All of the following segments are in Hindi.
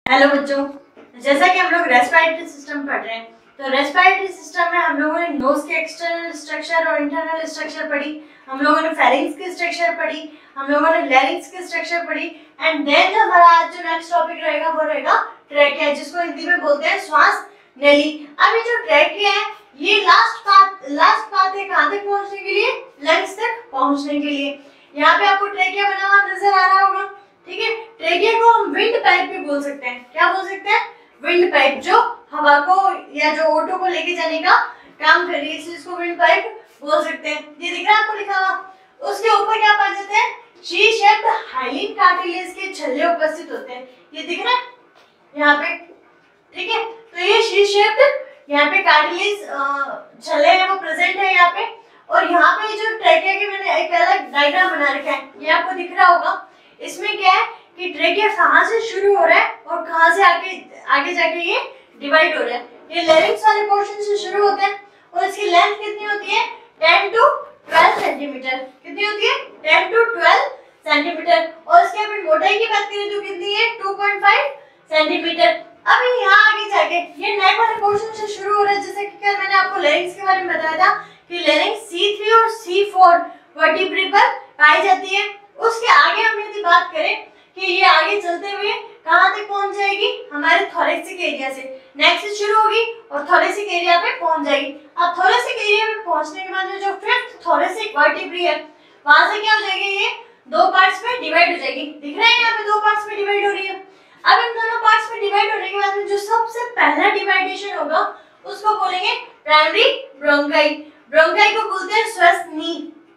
हेलो बच्चों, जैसा कि हम लोग रेस्पिरेटरी सिस्टम पढ़ रहे हैं, तो रेस्पिरेटरी सिस्टम में हम लोगों ने नोज के एक्सटर्नल स्ट्रक्चर और इंटरनल स्ट्रक्चर पढ़ी, हम लोगों ने फेरिंग्स की स्ट्रक्चर पढ़ी, हम लोगों ने लैरिंक्स की स्ट्रक्चर पढ़ी एंड देन जो हमारा आज जो नेक्स्ट टॉपिक रहेगा वो रहेगा ट्रैकिया, जिसको हिंदी में बोलते हैं श्वास नली। अब ये जो ट्रैकिया है ये लास्ट पाथ है कहां तक पहुंचने के लिए? लंग्स तक पहुंचने के लिए। यहाँ पे आपको ट्रैकिया बना हुआ नजर आ रहा होगा, ठीक है। ट्रैकिया को हम विंड पाइप भी बोल सकते हैं। क्या बोल सकते हैं? विंड पाइप, जो हवा को या जो ऑटो को लेके जाने का काम कर रही है, इसको विंड पाइप बोल सकते हैं। ये दिख रहा है आपको लिखा हुआ? उसके ऊपर क्या पाए जाते हैं? शी शेप्ड हाइलिन कार्टिलेज के छल्ले उपस्थित होते हैं। ये दिख रहा है यहाँ पे, ठीक है। तो ये शी शेप्ड यहाँ पे कार्टिलेज छल्ले हैं वो प्रेजेंट है यहाँ पे। और यहाँ पे जो ट्रैकिया की मैंने एक अलग डायग्राम बना रखा है, ये आपको दिख रहा होगा। इसमें क्या है कि ट्रैकिया कहाँ से शुरू हो रहा है और कहाँ से आगे जाके ये डिवाइड हो रहा है। ये लैरिंक्स वाले पोर्शन से शुरू होते हैं और इसकी लेंथ कितनी होती है? 10 to 12 सेंटीमीटर। कितनी होती है? 10 to 12 सेंटीमीटर। और इसकी अपन मोटाई की बात करें तो कितनी है? 2.5 सेंटीमीटर। अब यहाँ आगे जाके ये नेक वाले पोर्शन से शुरू हो रहा है, जैसे कि कल मैंने आपको लैरिंक्स के बारे में बताया था कि लैरिंक्स C3 और C4 वर्टिब्रे पर पाई जाती है। उसके आगे हम यदि बात करें कि ये आगे चलते हुए कहां तक पहुंच जाएगी? हमारे थोरेसिक एरिया से नेक से शुरू होगी और थोरेसिक एरिया पे पहुंच जाएगी। अब थोरेसिक एरिया पे पहुंचने के बाद जो फिफ्थ थोरेसिक वर्टिब्रे है, वहां से क्या हो जाएगी? ये दो पार्ट्स में डिवाइड हो जाएगी। दिख रहा है यहाँ पे दो पार्ट्स में डिवाइड हो रही है। अब इन दोनों पार्ट्स में डिवाइड होने के बाद में जो सबसे पहला डिवाइडेशन होगा उसको बोलेंगे प्राइमरी ब्रोंकाई। ब्रोंकाई को बोलते हैं श्वसनी।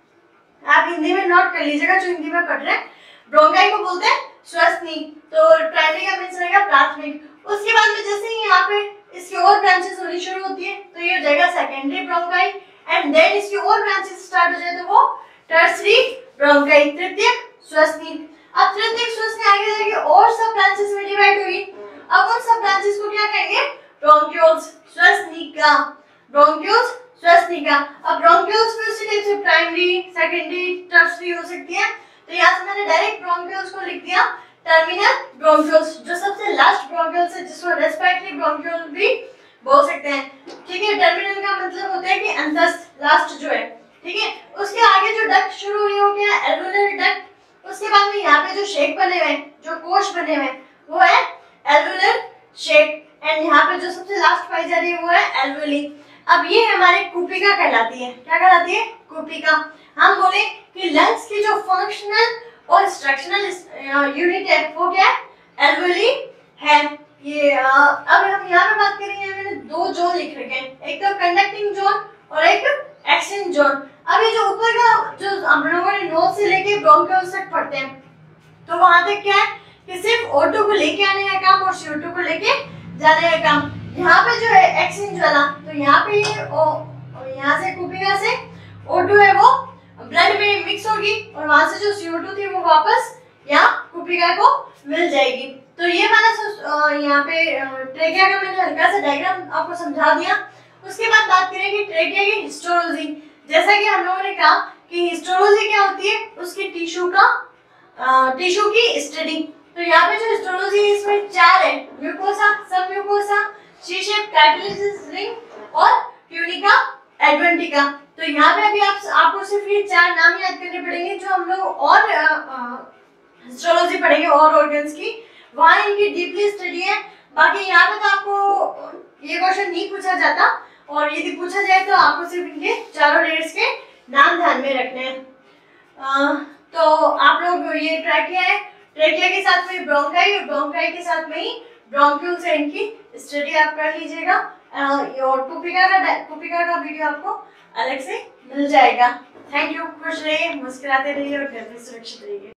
आप हिंदी में नोट कर लीजिएगा जो हिंदी में पढ़ रहे हैं। ब्रोंकाई को बोलते हैं श्वसनी। तो प्राइमरी का मींस रहेगा प्राथमिक। उसके बाद में जैसे ही यहाँ पे इसकी और ब्रांचेस होनी शुरू होती है तो ये हो जाएगा सेकेंडरी ब्रोंकाई एंड देन इसकी और ब्रांचेस स्टार्ट हो जाए तो वो टर्सरी ब्रोंकाई, तृतीयक श्वसनी। अब तृतीयक श्वसनी आगे जाके और सब ब्रांचेस में डिवाइड होगी। अब उन सब ब्रांचेस को क्या कहेंगे? ब्रोंक्यूल्स श्वसनिका। ब्रोंक्यूल्स श्वसनिका। अब ब्रोंक्यूल्स में उसी टाइप से प्राइमरी, सेकेंडरी, टर्सरी हो सकती है। तो यहाँ से मैंने डायरेक्ट ब्रोंक्यूल्स को लिख दिया टर्मिनल ब्रोंक्यूल्स, जो सबसे लास्ट ब्रोंक्यूल्स है, जिसको रेस्पिरेटरी ब्रोंक्यूल भी बोल सकते हैं, ठीक है। टर्मिनल का मतलब होता है कि अंतस्थ, लास्ट जो है, ठीक है। उसके आगे जो डक्ट शुरू हुई हो गया एल्वुलर डक्ट। उसके बाद में यहाँ पे जो शेक बने हुए हैं, जो कोश बने हुए हैं, वो है एल्वुलर शेक एंड यहाँ पे जो सबसे लास्ट पाई जा रही है वो है एल्वुली। अब ये हमारे कुपिका कहलाती है। क्या कहलाती है? कुपिका। हम बोले कि लंग्स की जो फंक्शनल और स्ट्रक्चरल यूनिट है वो क्या है? एल्वुली है। ये अब हम यहाँ पे बात करेंगे, मैंने दो जोन लिख रखे हैं, एक तो कंडक्टिंग जोन और एक एक्सचेंज जोन। अब ये जो ऊपर का जो हम लोगों ने नोज से लेके ब्रोंक्यूल्स तक पढ़ते हैं, तो वहां तक क्या है कि सिर्फ O2 को लेके आने का काम और CO2 को लेके जाने का काम। यहाँ पे जो है एक्सचेंज वाला, तो यहाँ पे यहाँ से कुपिका से O2 है वो ब्लड में मिक्स होगी और वहां से जो CO2 थी वो वापस यहाँ कुपिका को मिल जाएगी। तो ये वाला यहाँ पे ट्रैकिया का मैंने हल्का सा डायग्राम आपको समझा दिया। उसके बाद बात करेंगे ट्रैकिया की हिस्टोलॉजी। जैसा कि हम लोगों ने कहा कि हिस्टोलॉजी क्या होती है? उसकी टिश्यू की स्टडी। तो यहाँ पे जो हिस्टोलॉजी है इसमें चार है, mucosa, sub mucosa, C shaped cartilaginous ring और ट्यूनिका एडवेंटिका। तो यहाँ पे अभी आपको सिर्फ ये चार नाम याद करने पड़ेंगे। जो हम लोग और हिस्टोलॉजी पढ़ेंगे और ऑर्गन्स की, वहाँ इनकी डीपली स्टडी है। बाकी यहाँ पे तो आपको ये क्वेश्चन नहीं पूछा जाता और यदि पूछा जाए तो आपको सिर्फ इनके चारों लेयर्स के नाम ध्यान में रखने हैं। तो आप लोग ये ट्रैकिया है, ट्रैकिया के साथ में ब्रोंकाई और ब्रोंकाई के साथ में ही ब्रोंक्यूल्स है, इनकी स्टडी आप कर लीजिएगा। और कुपिका का वीडियो आपको अलग से मिल जाएगा। Thank you. खुश रहिए, मुस्कुराते रहिए और घर में सुरक्षित रहिए।